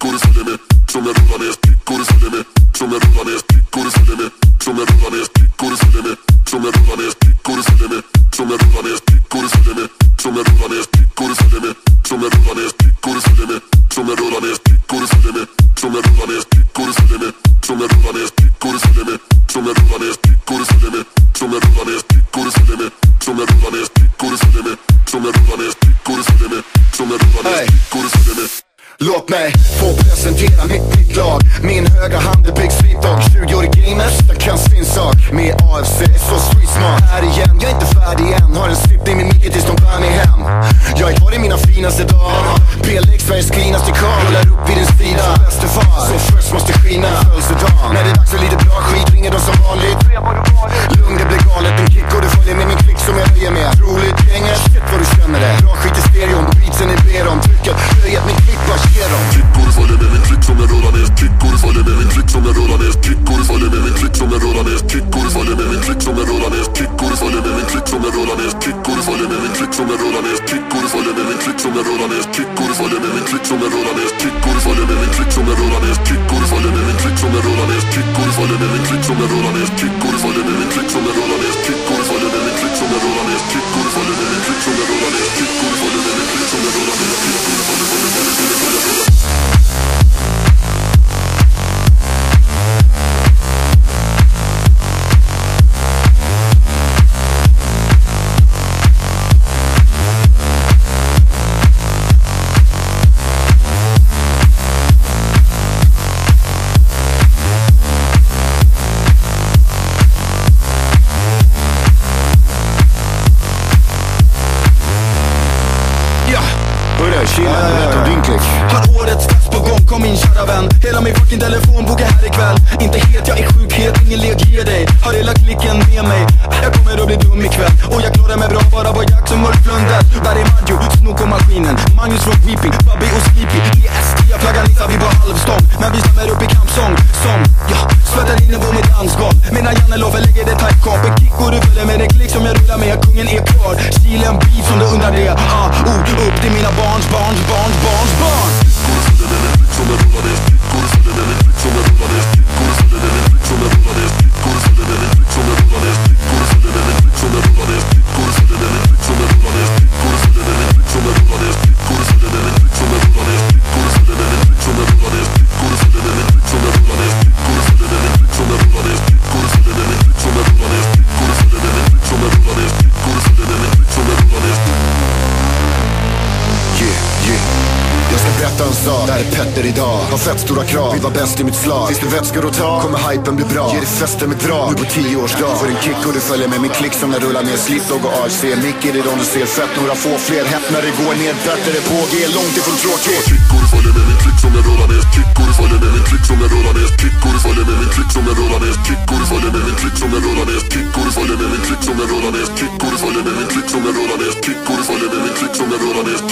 kickor följer med. Som jag rullar ner, kickor följer med. Som jag rullar ner, kickor följer med. Som jag rullar ner, kickor följer med. Som jag rullar ner, kickor följer med. Som jag rullar ner, kickor följer med. Som jag rullar ner, kickor följer med. Som jag rullar ner, kickor följer med. Som jag rullar ner, kickor följer med. Som jag rullar ner, kickor följer med. Som jag rullar ner, kickor följer med. Som jag rullar ner, kickor följer med. Som jag rullar ner, kickor följer med. Som jag rullar ner, kickor följer med. Som jag rullar ner, kickor följer med. Som jag rullar ner, kickor följer med. Låt mig få presentera mitt lag. Min högra hand är Big Street Dog. 20 år i gamet, jag kan sin sak. Med AFC, så street smart. Här igen, jag är inte färdig än. Har en sitt i min mick tills de bär mig hem. Jag är kvar i mina finaste dagar. B-lägg, Sveriges cleanaste karl. Rullar upp vid din sida, bäste far. Så fresh måste skina, födelsedag. När det är dags för lite bra skit ringer de som vanligt. Lugn, det blir galet, en kick och du följer med min klick som jag röjer med. Roligt gänget, shit vad du känner det. Bra skit i stereon, beatsen är ber om. Trycket, röjet, min klick, bara ger dem. Kickor följer med min klick som jag rullar ner. Kickor följer med min klick som jag rullar ner. Kickor följer med min klick som jag rullar ner. Kickor följer med min klick som jag rullar ner. Kickor följer med min klick som jag rullar ner. Kickor följer med min klick som jag rullar ner. Kickor följer med min klick som jag rullar ner. Kickor följer med min klick som jag rullar ner. Kickor följer med min klick som jag rullar ner. Kickor följer med min klick som jag rullar ner. Kickor följer med min klick som jag rullar ner. Kickor följer med min klick som jag rullar ner. Kickor följer med min klick som jag rullar ner. Kickor följer med min klick som jag rullar ner. Kickor följer med min klick som jag rullar ner. Kickor följer med min klick som jag rullar ner. Har årets fest på gång, kom in kära vän. Hela min fucking telefon bokar här ikväll. Inte het, jag är sjukhet, ingen lek ger dig. Har hela klicken med mig. Jag kommer att bli dum ikväll. Och jag klarar mig bra bara på jakt som Ulflundet. Där är Maggio, Snook och maskinen. Magnus från Weeping, Bobby och Sleepy. EST, jag flaggar nissar vi på halvstång. Men vi stämmer upp i kampsång. Som, ja, svettar inne på mitt dansgolv. Mina jannelover lägger det tight kap. En kick och du följer med en klick som jag rullar med. Kungen är kvar, Kilen beef som du undrar det. Upp till mina barns barn. Kickor följer med min klick som jag rullar ner. Kickor följer med min klick som jag rullar ner. Kickor följer med min klick som jag rullar ner. Kickor följer med min klick som jag rullar ner. Kickor följer med min klick som jag rullar ner. Kickor följer med min klick som jag rullar ner. Kickor följer med min klick som jag rullar ner. Kickor följer med min klick som jag rullar ner. Kickor följer med min klick som jag rullar ner. Kickor följer med min klick som jag rullar ner. Kickor följer med min klick som jag rullar ner. Kickor följer med min klick som jag rullar ner. Kickor följer med min klick som jag rullar ner. Kickor följer med min klick som jag rullar ner. Jag ska berätta en sak, där är Petter idag. Har fett stora krav, vill vara bäst i mitt slag. Finns det vätskor att ta, kommer hypen bli bra. Ger det fester med drag, nu på 10-årsdag. Får en kick och du följer med min klick som jag rullar ner. Slipdog och AFC, Micke är de du ser. Fett, några få fler, hett när det går ner. Bättre på, G är långt ifrån tråkigt. Kickor följer med min klick som jag rullar ner. Kickor följer med min klick som jag rullar ner. Kickor följer med min klick som jag rullar ner. Kickor följer med min klick som jag rullar ner. Kickor följer med min klick som jag rullar ner. Kickor följer med min klick som jag rullar ner. Kickor följer med min klick som jag rullar ner.